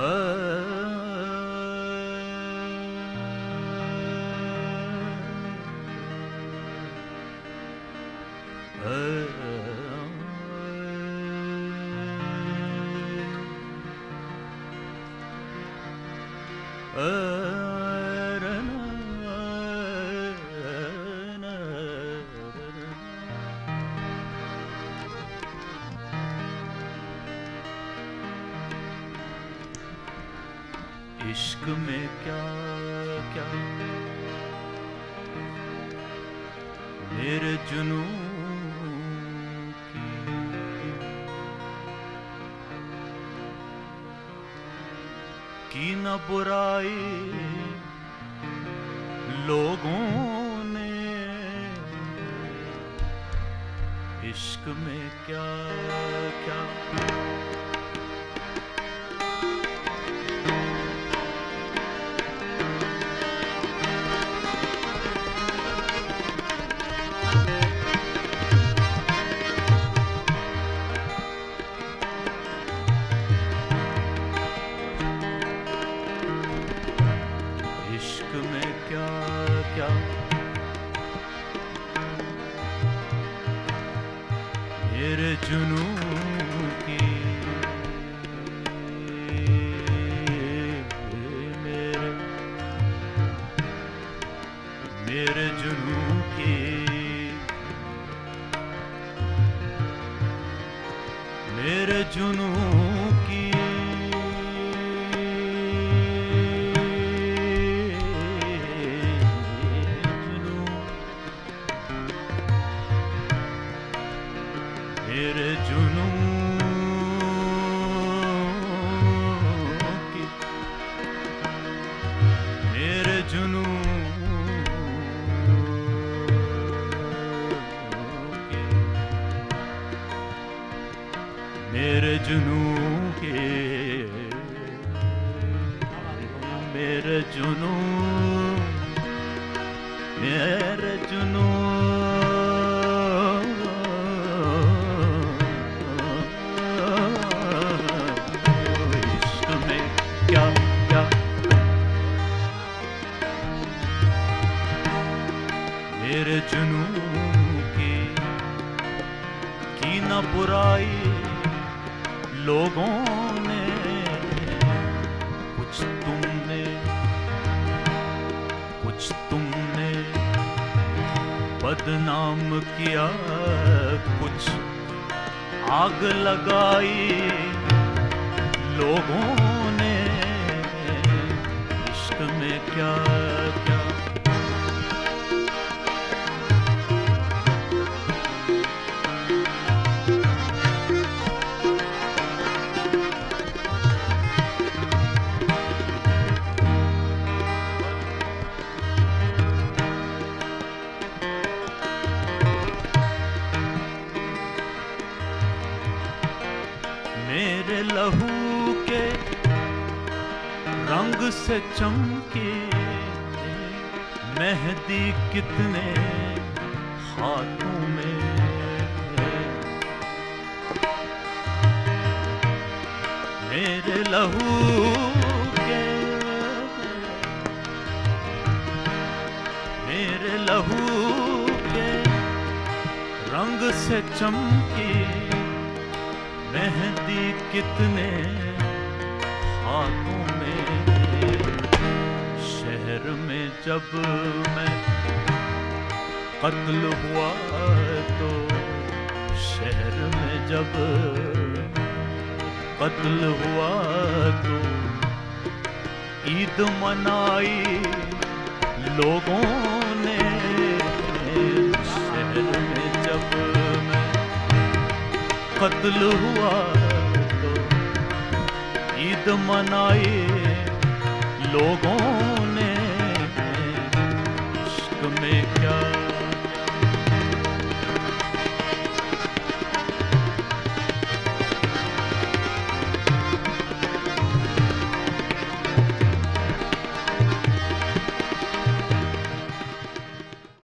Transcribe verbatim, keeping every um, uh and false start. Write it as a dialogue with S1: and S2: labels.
S1: इश्क में क्या क्या मेरे जुनून की की न बुराई लोगों ने। इश्क में क्या क्या जुनून की मेरे मेरे जुनून की मेरे जुनून की मेरे जुनून की मेरे जुनून की मेरे जुनून के मेरे जुनून मेरे जुनून मेरे जुनून की की न बुराई लोगों ने। कुछ तुमने कुछ तुमने बदनाम किया, कुछ आग लगाई लोगों ने। इश्क में क्या क्या मेरे लहू के रंग से चमकी मेहंदी कितने हाथों में। मेरे लहू के मेरे लहू के रंग से चमकी मेहंदी कितने हाथों में। शहर में जब मैं कत्ल हुआ तो शहर में जब कत्ल हुआ तो ईद मनाई लोगों ने। शहर में जब मैं कत्ल हुआ तो ईद मनाई लोगों ने। इश्क में क्या